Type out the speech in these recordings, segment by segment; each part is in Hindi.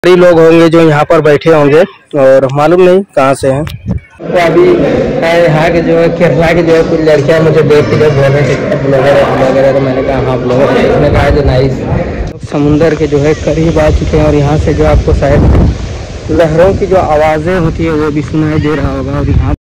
कई लोग होंगे जो यहाँ पर बैठे होंगे और मालूम नहीं कहाँ से हैं। तो अभी यहाँ के जो है केरला के जो है कुछ लड़कियाँ मुझे देख के जो बोल रहे थे ब्लॉगर, तो मैंने कहा हाँ ब्लॉगर है। उसने कहा जो नाइस समुंदर के जो है करीब आ चुके हैं और यहाँ से जो आपको शायद लहरों की जो आवाज़ें होती है वो भी सुनाई दे रहा होगा। और यहाँ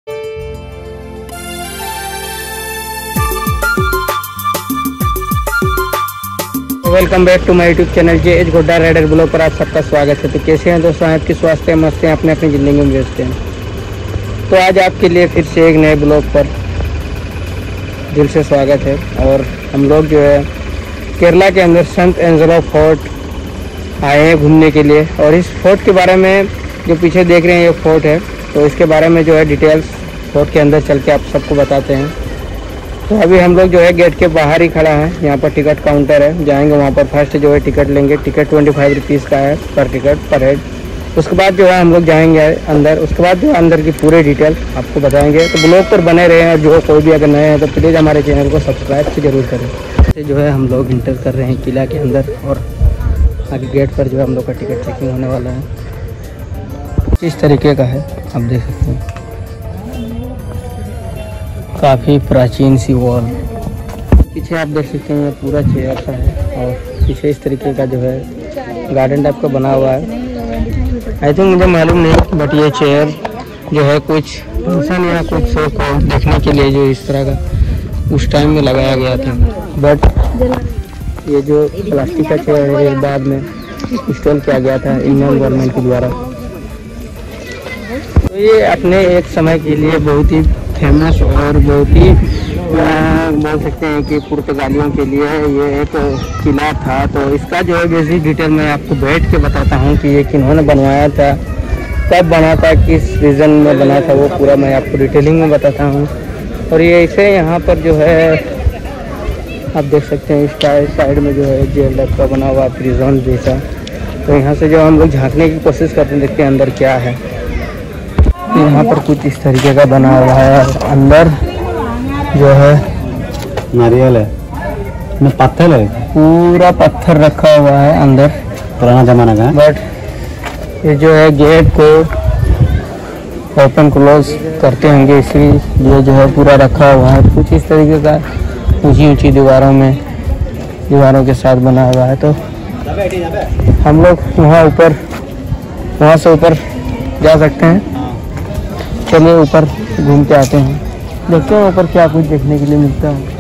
welcome back to my YouTube channel J Godda rider blog पर आप सबका स्वागत है। तो कैसे हैं दोस्तों, आपकी स्वास्थ्य मस्त हैं, अपने अपनी ज़िंदगी में व्यस्त हैं। तो आज आपके लिए फिर से एक नए ब्लॉग पर दिल से स्वागत है। और हम लोग जो है केरला के अंदर सेंट एंजेलो फोर्ट आए हैं घूमने के लिए। और इस फोर्ट के बारे में जो पीछे देख रहे हैं ये फोर्ट है, तो इसके बारे में जो है डिटेल्स फोर्ट के अंदर चल के आप सबको बताते हैं। तो अभी हम लोग जो है गेट के बाहर ही खड़ा है, यहाँ पर टिकट काउंटर है, जाएंगे वहाँ पर फर्स्ट जो है टिकट लेंगे। टिकट 25 रुपीज़ का है पर टिकट पर हेड। उसके बाद जो है हम लोग जाएंगे अंदर, उसके बाद जो है अंदर की पूरे डिटेल आपको बताएंगे। तो ब्लॉग पर बने रहे हैं और जो कोई भी अगर नए हैं तो प्लीज़ हमारे चैनल को सब्सक्राइब से ज़रूर करें। ऐसे जो है हम लोग इंटर कर रहे हैं किला के अंदर और आगे गेट पर जो है हम लोग का टिकट चेकिंग होने वाला है। इस तरीके का है, आप देख सकते हैं काफ़ी प्राचीन सी वॉल। पीछे आप देख सकते हैं पूरा चेयर सा है और पीछे इस तरीके का जो है गार्डन टाइप का बना हुआ है। आई थिंक मुझे मालूम नहीं, बट ये चेयर जो है कुछ फंक्शन या कुछ शो को देखने के लिए जो इस तरह का उस टाइम में लगाया गया था। बट ये जो प्लास्टिक का चेयर है ये बाद में इंस्टॉल किया गया था इंडियन गवर्नमेंट के द्वारा। तो ये अपने एक समय के लिए बहुत ही फेमस और बहुत ही बोल सकते हैं कि पुर्तगालियों के लिए ये एक किला था। तो इसका जो है बेसिक डिटेल मैं आपको बैठ के बताता हूँ कि ये किन्होंने बनवाया था, कब बना था, किस रीज़न में बना था, वो पूरा मैं आपको डिटेलिंग में बताता हूँ। और ये इसे यहाँ पर जो है आप देख सकते हैं इसका साइड में जो है जेल टाइप का बना हुआ प्रिजन जैसा। तो यहाँ से जो हम लोग झाँकने की कोशिश करते हैं, देखते हैं अंदर क्या है। यहाँ पर कुछ इस तरीके का बना हुआ है, अंदर जो है नारियल है, पत्थर है, पूरा पत्थर रखा हुआ है अंदर, पुराना जमाना का। बट ये जो है गेट को ओपन क्लोज करते होंगे इसलिए जो है पूरा रखा हुआ है। कुछ इस तरीके का ऊंची ऊंची दीवारों के साथ बना हुआ है। तो हम लोग वहाँ से ऊपर जा सकते हैं। चलिए ऊपर घूम के आते हैं, देखते हैं ऊपर क्या कुछ देखने के लिए मिलता है।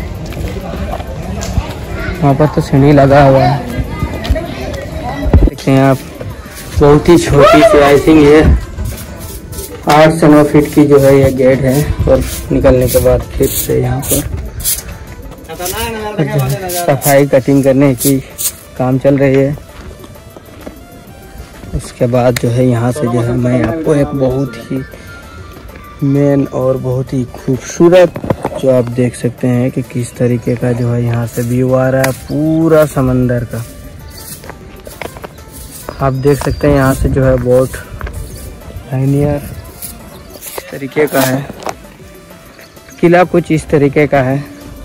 वहाँ पर तो सीढ़ी लगा हुआ है, देखते हैं आप। बहुत ही छोटी सी आई थिंक ये 8 से 9 फीट की जो है ये गेट है। और निकलने के बाद फिर से यहाँ पर सफाई कटिंग करने की काम चल रही है। उसके बाद जो है यहाँ से जो है मैं आपको एक बहुत ही मेन और बहुत ही खूबसूरत जो आप देख सकते हैं कि किस तरीके का जो है यहाँ से व्यू आ रहा है पूरा समंदर का। आप देख सकते हैं यहाँ से जो है बोट लाइनियर इस तरीके का है, किला कुछ इस तरीके का है।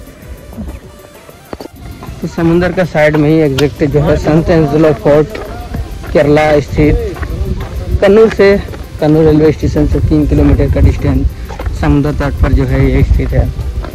तो समुंदर का साइड में ही एग्जैक्ट जो है सेंट एंजेलो फोर्ट केरला स्थित कन्नूर रेलवे स्टेशन से 3 किलोमीटर का डिस्टेंस समुद्र तट पर जो है ये स्थित है।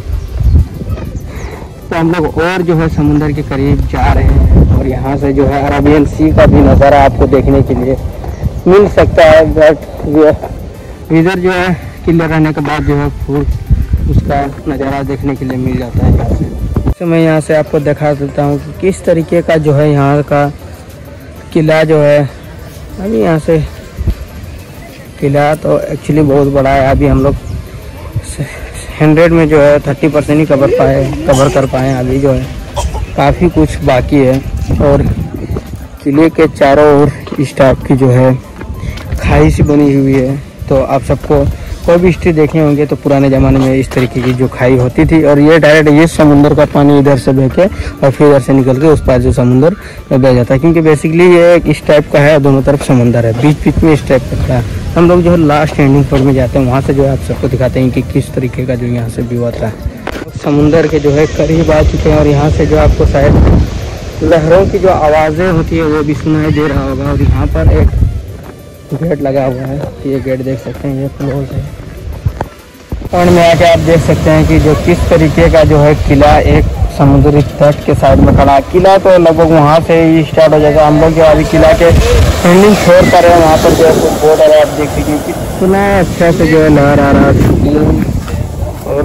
तो हम लोग और जो है समुद्र के करीब जा रहे हैं और यहाँ से जो है अरेबियन सी का भी नज़ारा आपको देखने के लिए मिल सकता है। बट इधर जो है किले रहने के बाद जो है फूल उसका नज़ारा देखने के लिए मिल जाता है यहाँ से। तो मैं यहाँ से आपको दिखा देता हूँ कि किस तरीके का जो है यहाँ का किला जो है। अभी यहाँ से किला तो एक्चुअली बहुत बड़ा है। अभी हम लोग 100 में जो है 30% ही कवर कर पाए। अभी जो है काफ़ी कुछ बाकी है। और किले के चारों ओर इस टाइप की जो है खाई सी बनी हुई है। तो आप सबको कोई भी हिस्ट्री देखे होंगे तो पुराने ज़माने में इस तरीके की जो खाई होती थी। और ये डायरेक्ट ये समुंदर का पानी इधर से बह के और फिर इधर से निकल के उस पार जो समुंदर में बह जाता है। क्योंकि बेसिकली ये इस टाइप का है, दोनों तरफ समुंदर है, बीच बीच में इस टाइप का है। हम लोग जो है लास्ट एंडिंग फ्लोर में जाते हैं, वहाँ से जो है आप सबको दिखाते हैं कि किस तरीके का जो यहाँ से व्यू आता है। समुंदर के जो है करीब आ चुके हैं और यहाँ से जो आपको शायद लहरों की जो आवाज़ें होती है वो भी सुनाई दे रहा होगा। और यहाँ पर एक गेट लगा हुआ है, ये गेट देख सकते हैं, ये क्लोज है। और में आके आप देख सकते हैं कि जो किस तरीके का जो है किला एक समुद्री तट के साइड में खड़ा है। किला तो लगभग वहाँ से ही स्टार्ट हो जाएगा। हम लोग जो अभी किला के एंडिंग छोड़ कर रहे हैं, वहाँ पर जो है कुछ बोर्ड है, आप देख सकते हैं कितना अच्छा से जो है लहर आ रहा है। और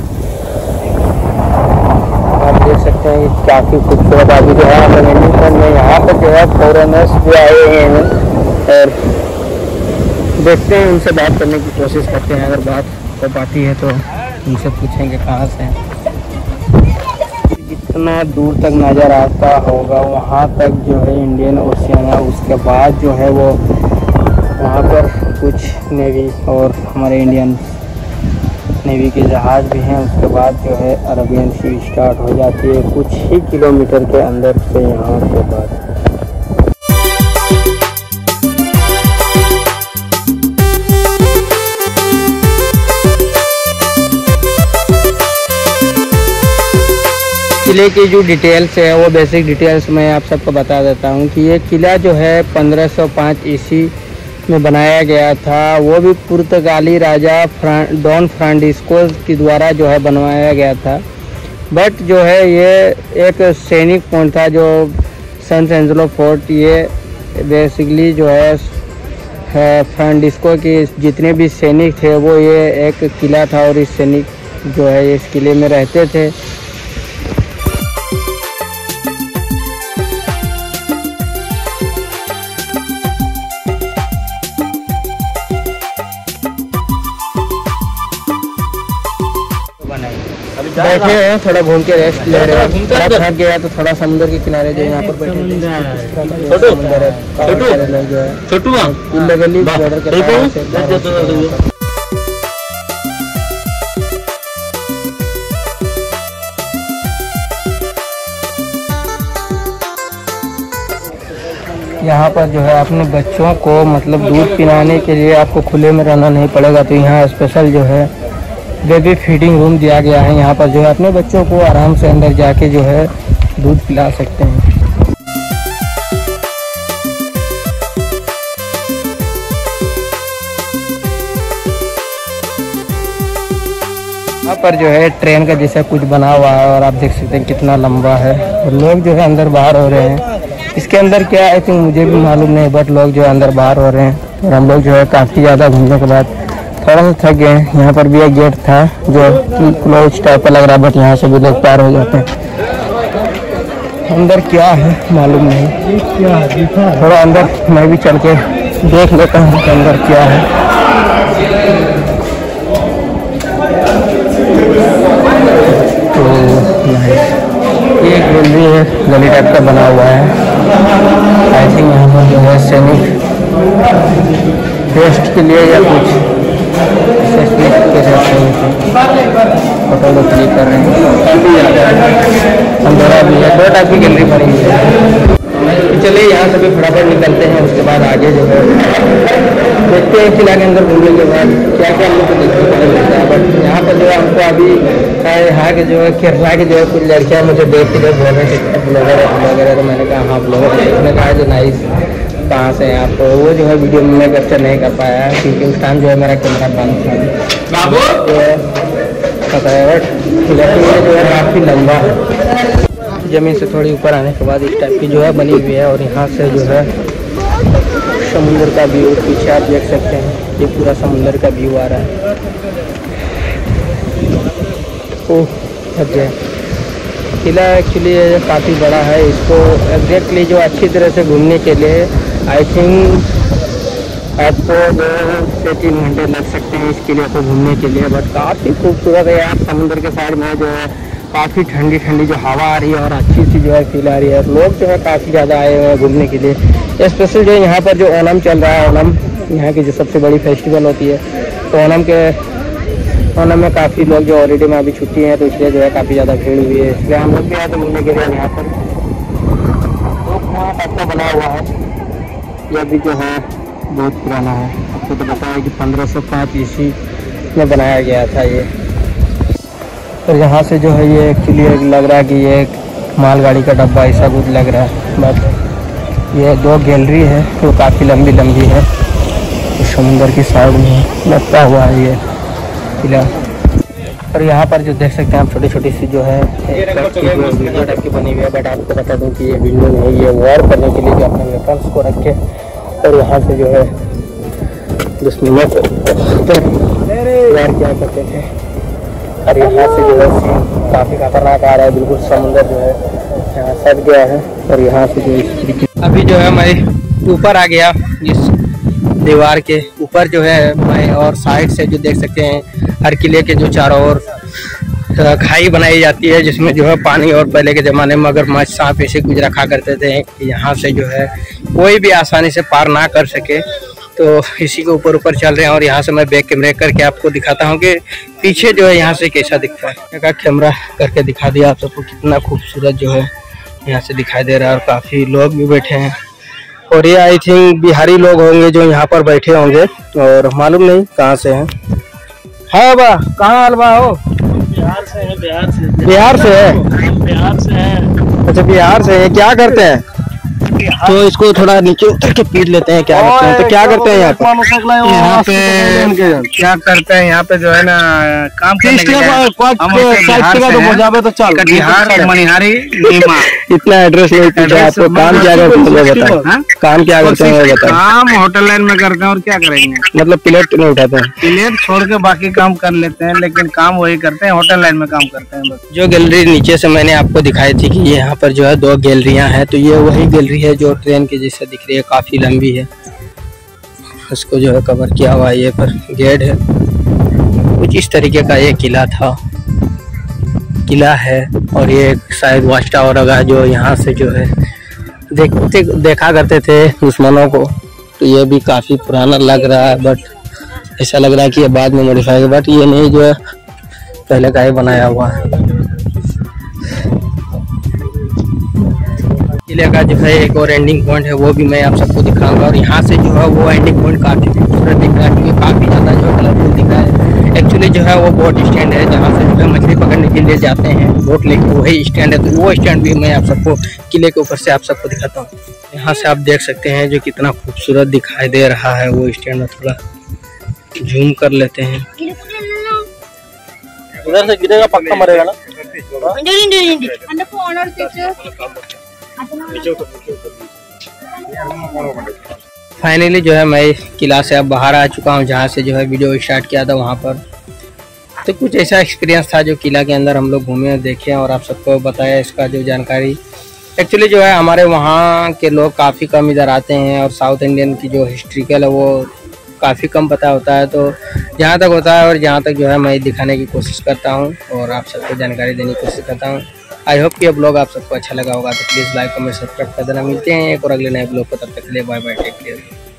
आप देख सकते हैं कि काफ़ी खूबसूरत अभी जो है हम एंडिंग में यहाँ पर जो है फॉरेनर्स भी आए हुए हैं और देखते हैं, उनसे बात करने की कोशिश करते हैं। अगर बात हो पाती है तो उनसे पूछेंगे कहाँ से हैं। जितना दूर तक नज़र आता होगा वहाँ तक जो है इंडियन ओशियन है। उसके बाद जो है वो वहाँ पर कुछ नेवी और हमारे इंडियन नेवी के जहाज़ भी हैं। उसके बाद जो है अरबियन सी स्टार्ट हो जाती है कुछ ही किलोमीटर के अंदर से यहाँ के बाद। किले की जो डिटेल्स है वो बेसिक डिटेल्स मैं आप सबको बता देता हूँ कि ये किला जो है 1505 ईस्वी में बनाया गया था। वो भी पुर्तगाली राजा डॉन फ्रांसिस्को के द्वारा जो है बनवाया गया था। बट जो है ये एक सैनिक पॉइंट था, जो सेंट एंजेलो फोर्ट, ये बेसिकली जो है फ्रांसिस्को के जितने भी सैनिक थे वो ये एक किला था और इस सैनिक जो है इस किले में रहते थे। बैठे हैं, थोड़ा घूम के रेस्ट ले रहे हैं। थोड़ा थक गया तो थोड़ा समुद्र के किनारे जो यहाँ पर बैठे हैं। यहाँ पर जो है अपने बच्चों को मतलब दूध पिलाने के लिए आपको खुले में रहना नहीं पड़ेगा। तो यहाँ स्पेशल जो है बेबी फीडिंग रूम दिया गया है। यहाँ पर जो है अपने बच्चों को आराम से अंदर जाके जो है दूध पिला सकते हैं। यहाँ पर जो है ट्रेन का जैसा कुछ बना हुआ है और आप देख सकते हैं कितना लंबा है। और लोग जो है अंदर बाहर हो रहे हैं। इसके अंदर क्या आई थिंक मुझे भी मालूम नहीं, बट लोग जो है अंदर बाहर हो रहे हैं। और हम लोग जो है काफ़ी ज़्यादा घूमने के बाद थोड़ा सा थक गए। यहाँ पर भी एक गेट था जो क्लोज टाइप का लग रहा है, बट यहाँ से भी लोग पार हो जाते हैं। अंदर क्या है मालूम नहीं, थोड़ा अंदर मैं भी चल के देख लेता हूँ कि अंदर क्या है। तो ये एक गली है, गली टाइप का बना हुआ है। आई थिंक यहाँ पर जो है सैनिक रेस्ट के लिए या कुछ फोटो लोग क्लिक कर रहे हैं। अंधेरा भी है, 2 टाइप की गैलरी बनी हुई है। चलिए यहाँ से भी फटाफट निकलते हैं। उसके बाद आगे जो है देखते हैं किला के अंदर घूमने के बाद क्या क्या हम लोग को देखने को मिलता है। बट यहाँ पर जो है हमको अभी यहाँ के जो है केरला की जो है कुछ लड़कियाँ मुझे देख के जो बोल रहे थे ब्लॉगर है, तो मैंने कहा हाँ ब्लॉगर है। उसने कहा जो नाइस कहाँ से हैं आप, तो वो जो है वीडियो में मैं कैप्चर नहीं कर पाया है क्योंकि उस टाइम जो है मेरा कैमरा बंद था। जो है पता है बट लेकिन जो है काफ़ी लंबा है। ज़मीन से थोड़ी ऊपर आने के बाद इस टाइप की जो है बनी हुई है। और यहाँ से जो है समुद्र का व्यू पीछे आप देख सकते हैं, ये पूरा समुद्र का व्यू आ रहा है। ओह थक गया। किला एक्चुअली काफ़ी बड़ा है। इसको एग्जैक्टली जो अच्छी तरह से घूमने के लिए आई थिंक आपको 2 से 3 घंटे लग सकते हैं इस किले को घूमने के लिए। बट काफ़ी खूबसूरत है यार। समुद्र के साइड में जो है काफ़ी ठंडी ठंडी जो हवा आ रही है और अच्छी सी जो है फील आ रही है। लोग जो है काफ़ी ज़्यादा आए हुए हैं घूमने के लिए। स्पेशल जो है यहाँ पर जो ओणम चल रहा है, ओणम यहाँ की जो सबसे बड़ी फेस्टिवल होती है, तो ओणम में काफ़ी लोग जो ऑलरेडी में अभी छुट्टी हैं तो इसलिए जो है काफ़ी ज़्यादा भीड़ हुई है। इसलिए हम लोग भी आए थे घूमने के लिए। यहाँ पर टाइप का बना हुआ है, यह भी जो है बहुत पुराना है। आपको तो पता है कि 1505 ईस्वी में बनाया गया था ये। और यहाँ से जो है ये एक्चुअली लग रहा है कि ये एक मालगाड़ी का डब्बा ऐसा कुछ लग रहा है। बट ये 2 गैलरी है वो काफ़ी लंबी लंबी है, तो समुंदर की साइड में लगता हुआ है ये किला। और यहाँ पर जो देख सकते हैं आप छोटी छोटी सी जो है विंडो टाइप की बनी हुई है। बट आपको बता दूँ कि ये विंडो नहीं, ये वॉर करने के लिए जो अपने वेपन्स को रखे और यहाँ से जो है दुश्मनों को वार किया करते थे। और यहाँ से जो है सीन काफ़ी खतरनाक आ रहा है, बिल्कुल समुंदर जो है यहाँ सट गया है। और यहाँ से जो अभी जो है मैं ऊपर आ गया, इस दीवार के ऊपर जो है मैं, और साइड से जो देख सकते हैं हर किले के जो चारों ओर खाई बनाई जाती है, जिसमें जो है पानी, और पहले के ज़माने में मगरमच्छ सांप ऐसे कुछ रखा करते थे। यहाँ से जो है कोई भी आसानी से पार ना कर सके, तो इसी के ऊपर चल रहे हैं। और यहाँ से मैं बैक कैमरे करके आपको दिखाता हूँ कि पीछे जो है यहाँ से कैसा दिखता है। एक कैमरा करके दिखा दिया आप सबको, कितना खूबसूरत जो है यहाँ से दिखाई दे रहा है। और काफ़ी लोग भी बैठे हैं, और ये आई थिंक बिहारी लोग होंगे जो यहाँ पर बैठे होंगे, और मालूम नहीं कहाँ से हैं। है बा कहाँ अलवा हो? बिहार से है। बिहार से है? बिहार से है। अच्छा बिहार से है। क्या करते हैं? तो इसको थोड़ा नीचे उतर के पीट लेते हैं। क्या करते हैं? तो क्या करते हैं यहाँ पे? यहाँ पे क्या करते हैं? यहाँ पे जो है ना काम करने के लिए बिहार मनिहारी इतना एड्रेस नहीं पूछा आपको। काम क्या करते हैं बताओ? काम क्या करते हैं बताओ? काम होटल लाइन में करते हैं, और क्या करेंगे? मतलब प्लेट नहीं उठाते हैं? प्लेट छोड़ के बाकी काम कर लेते हैं, लेकिन काम वही करते हैं, होटल लाइन में काम करते हैं बस। जो गैलरी नीचे से मैंने आपको दिखाई थी कि यहाँ पर जो है 2 गैलरियाँ हैं, तो ये वही गैलरी है जो ट्रेन के जैसे दिख रही है, काफी लंबी है। उसको जो है कवर किया हुआ है, ये पर गेट है। कुछ इस तरीके का ये किला है। और ये शायद वॉच टावर होगा जो यहाँ से जो है देखा करते थे दुश्मनों को। तो ये भी काफी पुराना लग रहा है, बट ऐसा लग रहा है कि ये बाद में मॉडिफाई है, बट ये नहीं, जो है पहले का ही बनाया हुआ है। किले का जो है एक और एंडिंग पॉइंट है, वो भी मैं आप सबको दिखाऊंगा। और यहाँ से जो है वो एंडिंग पॉइंट काफ़ी खूबसूरत दिख रहा है, क्योंकि काफ़ी ज़्यादा जो कलरफुल दिख रहा है। एक्चुअली जो है वो बोट स्टैंड है, जहाँ से जो है मछली पकड़ने के लिए जाते हैं बोट लेके, वही स्टैंड है। तो वो स्टैंड भी मैं आप सबको किले के ऊपर से आप सबको दिखाता हूँ। यहाँ से आप देख सकते हैं जो कितना खूबसूरत दिखाई दे रहा है वो स्टैंड। में थोड़ा जूम कर लेते हैं। इधर से गिरेगा पक्का मरेगा ना। फाइनली जो है मैं किला से अब बाहर आ चुका हूँ, जहाँ से जो है वीडियो स्टार्ट किया था वहाँ पर। तो कुछ ऐसा एक्सपीरियंस था जो किला के अंदर हम लोग घूमे और देखे, और आप सबको बताया इसका जो जानकारी। एक्चुअली जो है हमारे वहाँ के लोग काफ़ी कम इधर आते हैं, और साउथ इंडियन की जो हिस्ट्रिकल है वो काफ़ी कम पता होता है। तो जहाँ तक होता है और जहाँ तक जो है मैं दिखाने की कोशिश करता हूँ और आप सबको जानकारी देने की कोशिश करता हूँ। आई होप कि ये ब्लॉग आप सबको अच्छा लगा होगा। तो प्लीज़ लाइक कमेंट सब्सक्राइब कर देना। मिलते हैं एक और अगले नए ब्लॉग को, तब तक के लिए बाय बाय, टेक केयर।